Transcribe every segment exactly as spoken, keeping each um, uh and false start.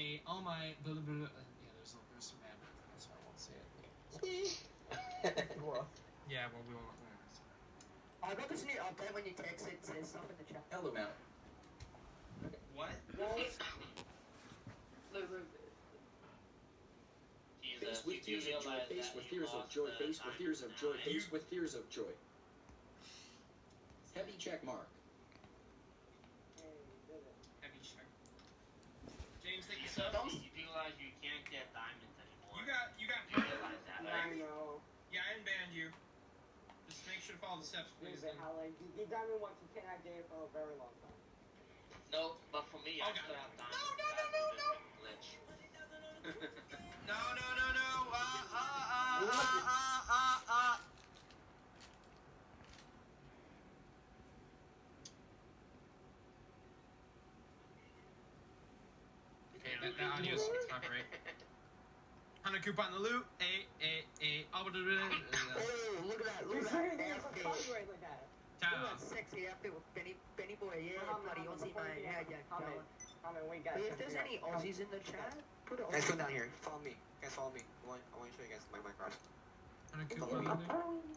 a all my blah, blah, blah, uh, yeah, there's a, there's some bad words, so I won't say it. Well, Yeah, well, we won't. I got this new update when you text it says stuff in the chat. Hello, Mount. What? What? Face with tears of joy, face with tears of joy, face with tears of joy, face with tears of joy. Heavy check mark. Heavy check. James, thank you So so you realize you can't get diamonds anymore. You got, you got. You realize that, I right? know. Yeah, I unbanned you. Just make sure to follow the steps, please. Listen, how like you get diamond once you cannot get it for a very long time. No, but for me, I Oh, God. still have diamonds. No, no, no, no, no. Glitch. No, no, no, no. Uh, uh, uh, uh, uh, uh, uh. Okay, that, that audio is copyright. Hundred coupon the loot. A, a, a. Oh, Oh, look at that! Look at that outfit! Look Time at that out. sexy outfit with Benny, Benny Boy. Yeah, buddy, Aussie man. How you going? Comment, wait, guys. Hey, if there's any Aussies in the chat, put it on. Guys, come down here. Follow me. Guys, follow me. I want, I want to show you guys my Minecraft. Hundred coupon the loot.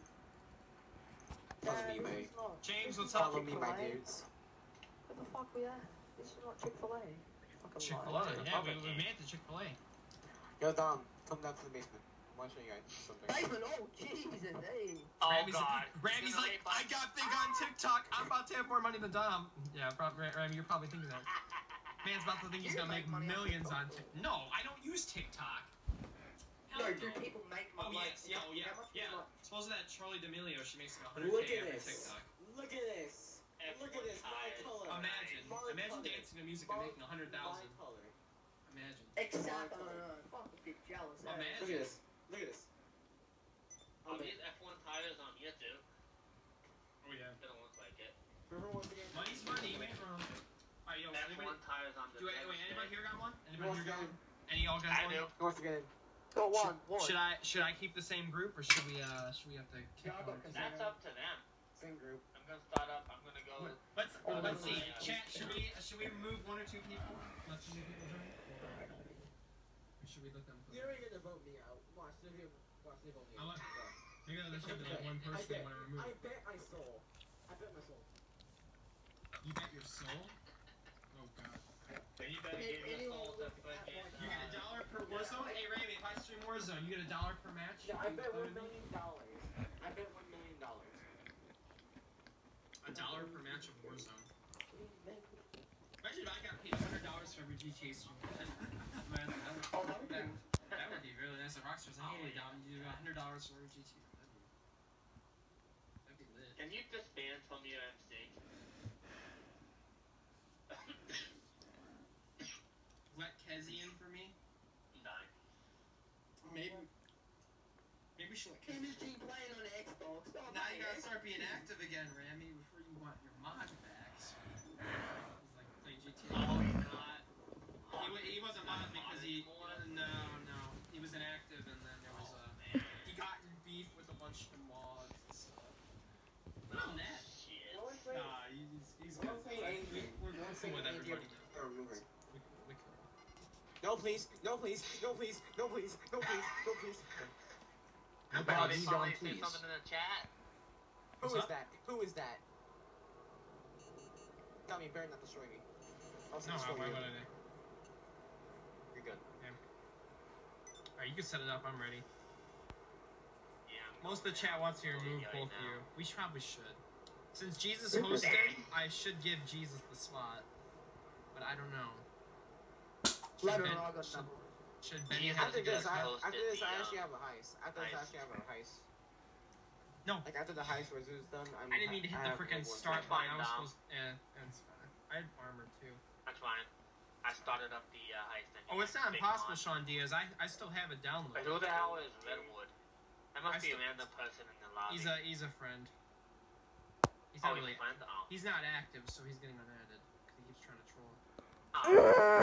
Follow me, mate. James, what's up? Follow me, my dudes. What the fuck we at? This is not Chick-fil-A. Fucking Chick-fil-A. lie. Yeah, we, we made it to Chick-fil-A. Yo, Dom, come down to the basement. I want to show you guys something. Basement, oh Jesus, hey. Oh, Ramy's, God. Ramy's You know, like, if I got big on TikTok. I'm about to have more money than Dom. Yeah, probably, Ramy, you're probably thinking that. Man's about to think he's You gonna make make money on millions on TikTok. TikTok. No, I don't use TikTok. Hell No, do people make Oh, money? yes, yeah, oh, yeah, How much yeah. money- Suppose that Charlie D'Amelio, she makes like one hundred Look K at every this. TikTok. Look at this. Look at this. My color. Imagine, My imagine color. dancing to music and making one hundred thousand. My color. Imagine. Except, uh, fuck, a bit jealous. eh? Imagine. Look at this. Look at this. Oh, these F one tires on here, too. Oh, yeah. They don't look like it. Remember once again? Money's money, you ain't wrong. Alright, yo, F anybody, one tires on the do, wait, wait, anybody here got one? Anybody Once here got again. one? Any y'all got I one? do. Once again. Got one, one. Should I should I keep the same group or should we uh should we have to kick Yeah, I got one? That's up to them. Same group. I'm gonna start up. I'm gonna go. Let's Oh, let's see. yeah. Chat, should we should we remove one or two people? Let two new people join? Or should we let them play? You're gonna vote me out. Watch, they're gonna watch they vote me I out. want- You're gonna let you have that one I person bet, you want to remove. I bet my soul. I bet my soul. You bet your soul? Oh god. Then you better give your soul to fucking. You get a dollar per Warzone? Hey Ramy, if I stream Warzone, you get a dollar per match? Yeah, I bet one Included? million dollars. I bet one million dollars. A dollar per match of Warzone. Imagine if I got paid one hundred dollars for every G T A stream. Man, that would, Oh, that would that, be- that would be really nice. If Rockstar's like, hey, Dom, you got one hundred dollars for every G T A. That'd be, that'd be lit. Can you just ban from your M C? Let Kezi in for me? Nine. Maybe. Maybe she'll let Kezi. M S G playing on Xbox. Oh, Now you mate, gotta start being active again, Ramy, before you want your mod backs. He's like playing G T A. Oh, he's not. He, wa- he wasn't mod because he. No, no. He was inactive and then there was Oh, a. man. He got in beef with a bunch of mods and stuff. But on that. Shit. Nah, he's, he's good. We, we're we're cool with everybody. We, we cool. No, please. No, please. No, please. No, please. No, please. No, please. No Oh, problem. they Please, finally Dom, say please. something in the chat. Who What's is up? that? Who is that? Tell me, better not destroy me. I'll No, destroy why you. would I? You're good. Alright, you can set it up. I'm ready. Yeah. I'm Most of the going chat down. wants to Going remove right both of now. you. We should, probably should. Since Jesus hosted, I should give Jesus the spot. But I don't know. Should, Later ben, on, I got should, number. should Benny Yeah, have After to this, get I, hosted after this, the, I actually um, have a heist. After this, I heist. actually have a heist. No. Like after the heist was is done, I'm. I didn't mean to hit I the have, freaking like, one start That's button. I fine, was Dom. supposed. Yeah, that's fine. I had armor too. That's fine. I started up the uh, heist. engine. Oh, it's not Big impossible, mod. Sean Diaz. I I still have it But downloaded. who the hell is Redwood? That must I be a still- random person in the lobby. He's a he's a friend. He's oh, not he's really. a friend? Oh. He's not active, so he's getting unadded because he keeps trying to troll. Oh.